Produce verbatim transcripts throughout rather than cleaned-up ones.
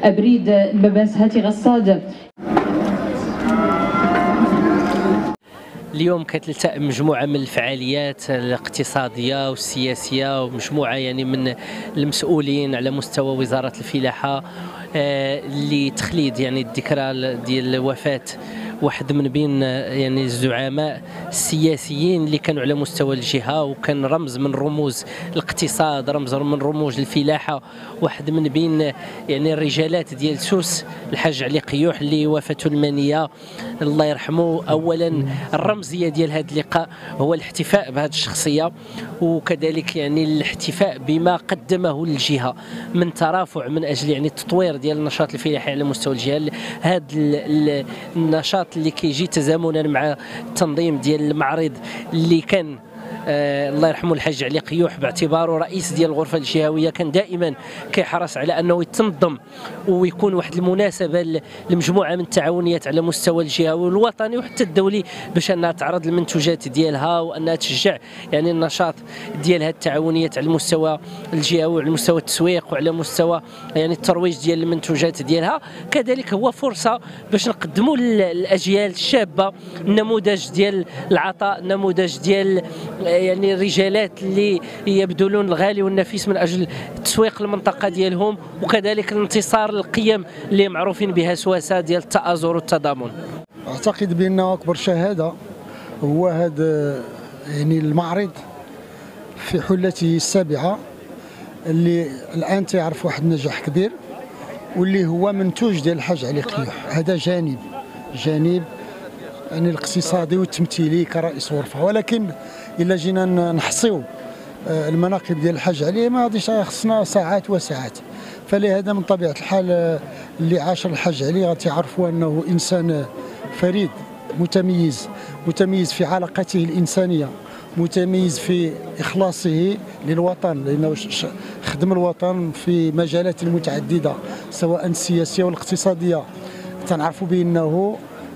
أبريد المباس هاتي غصاد. اليوم كتلتأ مجموعة من الفعاليات الاقتصادية والسياسية ومجموعة يعني من المسؤولين على مستوى وزارة الفلاحة لتخليد يعني الذكرى ديال وفاة واحد من بين يعني الزعماء السياسيين اللي كانوا على مستوى الجهة، وكان رمز من رموز الاقتصاد، رمز من رموز الفلاحة، واحد من بين يعني الرجالات ديال سوس، الحاج علي قيوح اللي وفاته المنية الله يرحمه. اولا الرمزيه ديال هذا اللقاء هو الاحتفاء بهذه الشخصيه، وكذلك يعني الاحتفاء بما قدمه للجهه من ترافع من اجل يعني التطوير ديال النشاط الفلاحي على مستوى الجهه. هذا النشاط اللي كيجي تزامنا مع التنظيم ديال المعرض اللي كان آه الله يرحمه الحاج علي قيوح باعتباره رئيس ديال الغرفه الجهويه كان دائما كيحرص على انه يتنظم ويكون واحد المناسبه لمجموعه من التعاونيات على مستوى الجهوي والوطني وحتى الدولي باش انها تعرض المنتوجات ديالها وانها تشجع يعني النشاط ديال هذه التعاونيات على المستوى الجهوي وعلى مستوى التسويق وعلى مستوى يعني الترويج ديال المنتوجات ديالها. كذلك هو فرصه باش نقدموا للاجيال الشابه نموذج ديال العطاء، نموذج ديال يعني الرجالات اللي يبذلون الغالي والنفيس من اجل تسويق المنطقه ديالهم، وكذلك الانتصار للقيم اللي معروفين بها سواسه ديال التآزر والتضامن. اعتقد بان اكبر شهاده هو هذا يعني المعرض في حلته السابعه اللي الان تعرف واحد النجاح كبير واللي هو منتوج ديال الحاج علي قيوح. هذا جانب جانب يعني الاقتصادي والتمثيلي كرئيس غرفه، ولكن الا جينا نحصيو المناقب ديال الحاج علي ما غاديش خصنا ساعات وساعات. فلهذا من طبيعه الحال اللي عاشر الحاج علي غتعرفوا انه انسان فريد، متميز متميز في علاقته الانسانيه، متميز في اخلاصه للوطن، لانه خدم الوطن في مجالات متعدده سواء السياسيه والاقتصاديه. تنعرفوا بانه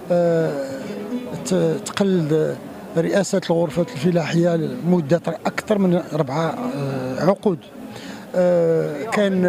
تقلد رئاسة الغرفة الفلاحية لمدة أكثر من ربع عقود. كان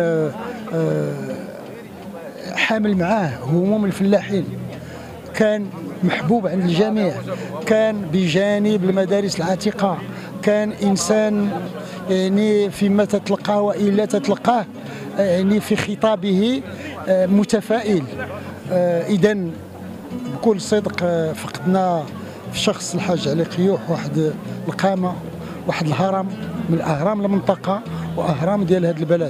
حامل معاه هموم الفلاحين، كان محبوب عند الجميع، كان بجانب المدارس العتيقة، كان إنسان يعني فيما تتلقاه وإلا تتلقاه يعني في خطابه متفائل. إذن بكل صدق فقدنا في شخص الحاج علي قيوح واحد القامه، واحد الهرم من اهرام المنطقه واهرام ديال هذا البلد.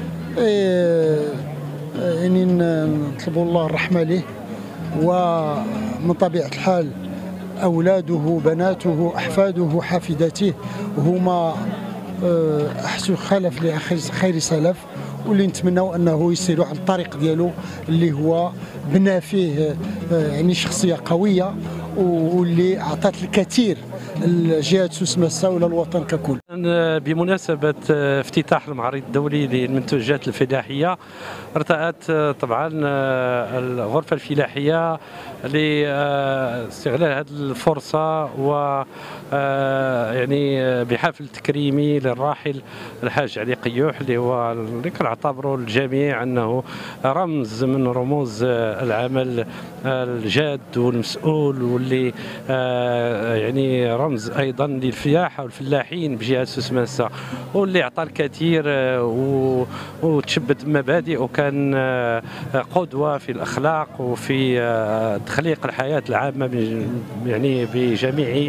يعني نطلبوا الله الرحمه ليه، ومن طبيعه الحال اولاده بناته احفاده حافداته هما احسن خلف لخير سلف، واللي نتمناو انه يسيروا على الطريق ديالو اللي هو بنى فيه يعني شخصيه قويه واللي اعطت الكثير لجهه سوس مسا ولا الوطن ككل. بمناسبه افتتاح المعرض الدولي للمنتوجات الفلاحيه، ارتأت طبعا الغرفه الفلاحيه لاستغلال هذه الفرصه و يعني بحفل تكريمي للراحل الحاج علي قيوح اللي هو اللي كنعتبروا الجميع انه رمز من رموز العمل الجاد والمسؤول، واللي يعني رمز ايضا للفلاحه والفلاحين بجهه سوس مسا، واللي اعطى الكثير وتشبت مبادئ وكان قدوه في الاخلاق وفي تخليق الحياه العامه يعني بجميع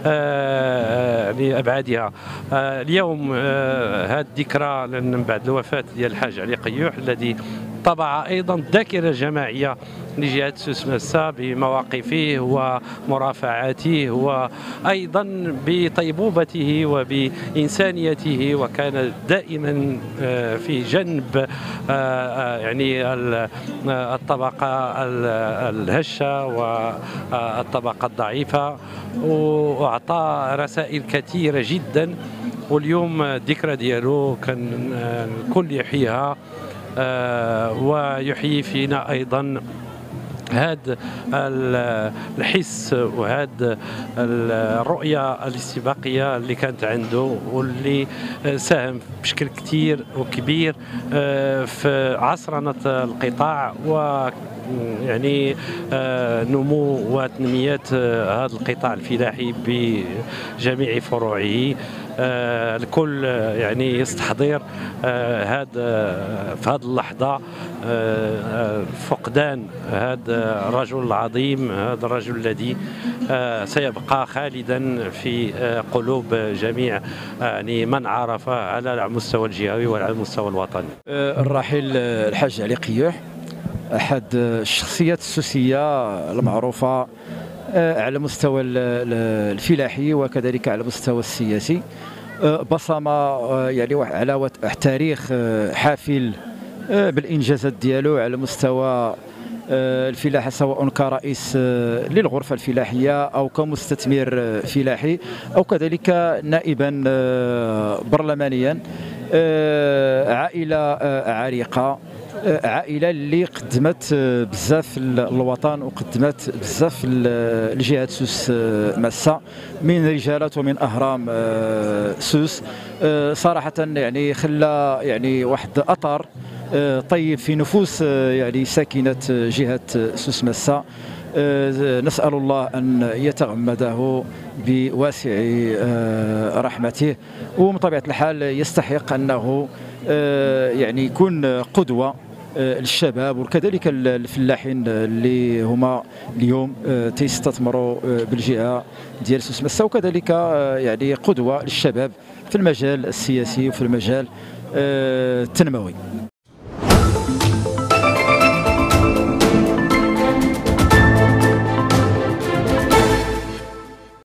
لابعادها. اليوم هذه الذكرى من بعد الوفاه ديال الحاج علي قيوح الذي طبع ايضا الذاكره الجماعيه لجهه سوس مسا بمواقفه ومرافعاته وايضا بطيبوبته وبانسانيته، وكان دائما في جنب يعني الطبقه الهشه والطبقه الضعيفه، واعطى رسائل كثيره جدا. واليوم الذكرى ديالو كان الكل يحييها ويحيي فينا ايضا هذا الحس وهذا الرؤية الاستباقية اللي كانت عنده واللي ساهم بشكل كثير وكبير في عصرنة القطاع و يعني نمو وتنمية هذا القطاع الفلاحي بجميع فروعه. الكل يعني يستحضر هذا في هذه اللحظة فقدان هذا الرجل العظيم، هذا الرجل الذي سيبقى خالدا في قلوب جميع يعني من عرفه على المستوى الجهوي وعلى المستوى الوطني. الراحل الحاج علي قيوح أحد الشخصيات السوسية المعروفة على المستوى الفلاحي وكذلك على المستوى السياسي. بصم يعني على تاريخ حافل بالإنجازات ديالو على مستوى الفلاحة، سواء كرئيس للغرفة الفلاحية أو كمستثمر فلاحي أو كذلك نائبا برلمانيا. عائلة عريقة، عائلة اللي قدمت بزاف للوطن وقدمت بزاف لجهة سوس مسا من رجالات ومن أهرام سوس. صراحة يعني خلى يعني واحد أثر طيب في نفوس يعني ساكنة جهة سوس مسا. نسأل الله أن يتغمده بواسع رحمته، ومن طبيعة الحال يستحق أنه يعني يكون قدوة للشباب وكذلك الفلاحين اللي هما اليوم تيستثمروا بالجهة ديال سوس مسا، وكذلك يعني قدوة للشباب في المجال السياسي وفي المجال التنموي.